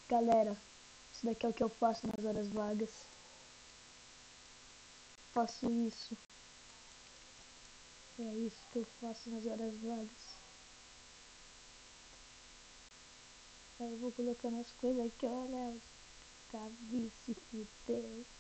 Galera, isso daqui é o que eu faço nas horas vagas. Faço isso. É isso que eu faço nas horas vagas. Aí eu vou colocando as coisas aqui, olha. Cabi se fudeu.